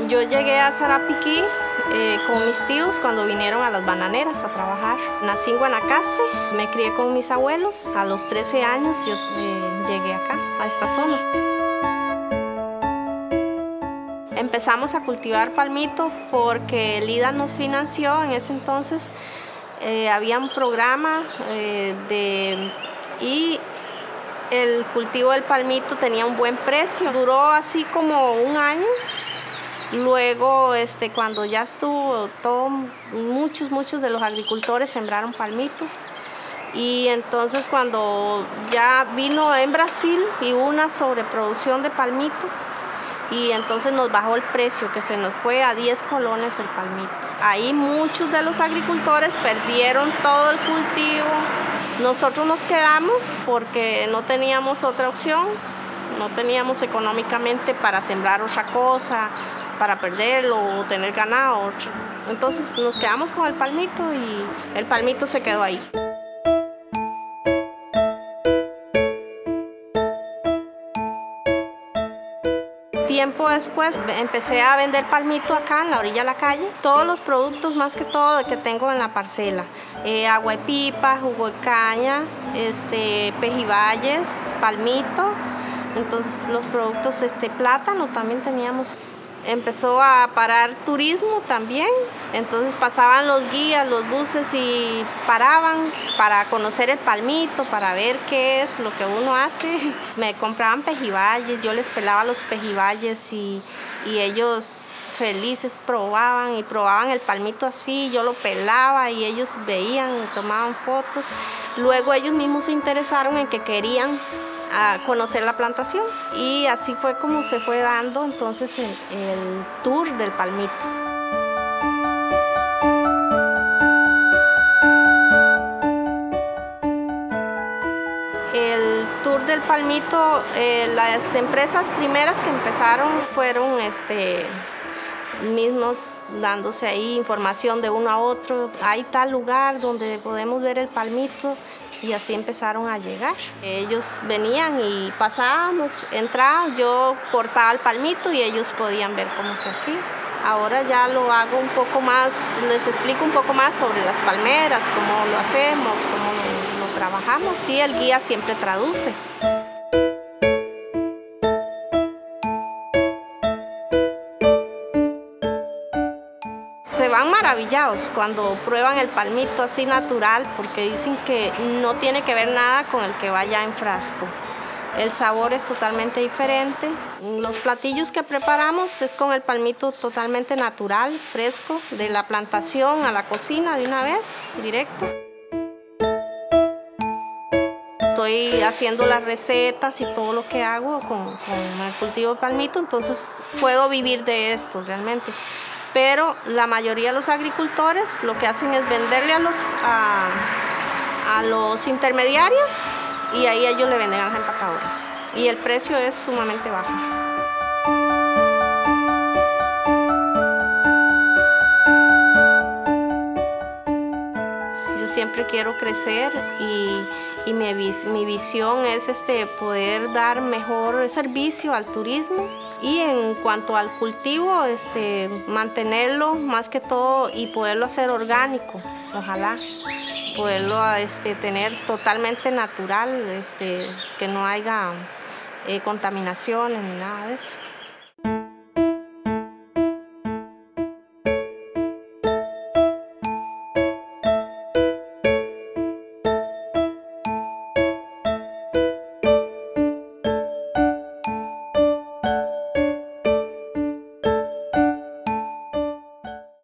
Yo llegué a Sarapiquí con mis tíos cuando vinieron a las bananeras a trabajar. Nací en Guanacaste, me crié con mis abuelos. A los 13 años yo llegué acá, a esta zona. Empezamos a cultivar palmito porque el IDA nos financió en ese entonces. Había un programa y el cultivo del palmito tenía un buen precio. Duró así como un año. Luego, cuando ya estuvo todo, muchos de los agricultores sembraron palmito. Y entonces cuando ya vino en Brasil y hubo una sobreproducción de palmito, y entonces nos bajó el precio, que se nos fue a 10 colones el palmito. Ahí muchos de los agricultores perdieron todo el cultivo. Nosotros nos quedamos porque no teníamos otra opción, no teníamos económicamente para sembrar otra cosa, para perderlo o tener ganado. Entonces nos quedamos con el palmito y el palmito se quedó ahí. Tiempo después empecé a vender palmito acá en la orilla de la calle. Todos los productos más que todo que tengo en la parcela. Agua de pipa, jugo de caña, pejibayes, palmito. Entonces los productos, plátano también teníamos. Empezó a parar turismo también, entonces pasaban los guías, los buses y paraban para conocer el palmito, para ver qué es lo que uno hace. Me compraban pejibayes, yo les pelaba los pejibayes y ellos felices probaban el palmito así, yo lo pelaba y ellos veían y tomaban fotos. Luego ellos mismos se interesaron en que querían a conocer la plantación y así fue como se fue dando entonces el tour del palmito. El tour del palmito, las empresas primeras que empezaron fueron mismos dándose ahí información de uno a otro. Hay tal lugar donde podemos ver el palmito. Y así empezaron a llegar. Ellos venían y pasábamos, entrábamos, yo cortaba el palmito y ellos podían ver cómo se hacía. Ahora ya lo hago un poco más, les explico un poco más sobre las palmeras, cómo lo hacemos, cómo lo trabajamos, y el guía siempre traduce. Se van maravillados cuando prueban el palmito así natural, porque dicen que no tiene que ver nada con el que vaya en frasco. El sabor es totalmente diferente. Los platillos que preparamos es con el palmito totalmente natural, fresco, de la plantación a la cocina de una vez, directo. Estoy haciendo las recetas y todo lo que hago con el cultivo de palmito, entonces puedo vivir de esto realmente. Pero la mayoría de los agricultores lo que hacen es venderle a los intermediarios y ahí ellos le venden a las empacadoras. Y el precio es sumamente bajo. Yo siempre quiero crecer y mi visión es poder dar mejor servicio al turismo. Y en cuanto al cultivo, mantenerlo más que todo y poderlo hacer orgánico, ojalá, poderlo tener totalmente natural, que no haya contaminaciones ni nada de eso.